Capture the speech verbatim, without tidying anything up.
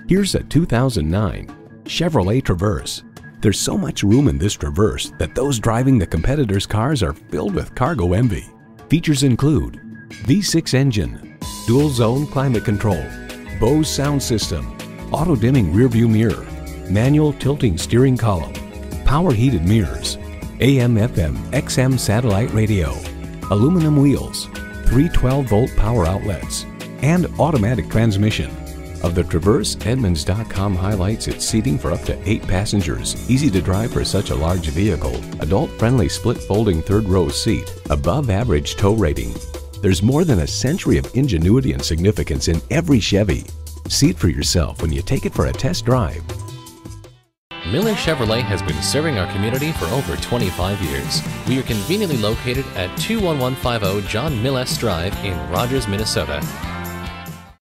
Here's a two thousand nine Chevrolet Traverse. There's so much room in this Traverse that those driving the competitors' cars are filled with cargo envy. Features include V six engine, dual zone climate control, Bose sound system, auto dimming rearview mirror, manual tilting steering column, power heated mirrors, A M F M X M satellite radio, aluminum wheels, three twelve volt power outlets, and automatic transmission. Of the Traverse, Edmunds dot com highlights its seating for up to eight passengers, easy to drive for such a large vehicle, adult-friendly split folding third row seat, above average tow rating. There's more than a century of ingenuity and significance in every Chevy. See it for yourself when you take it for a test drive. Miller Chevrolet has been serving our community for over twenty-five years. We are conveniently located at two one one five zero John Milles Drive in Rogers, Minnesota.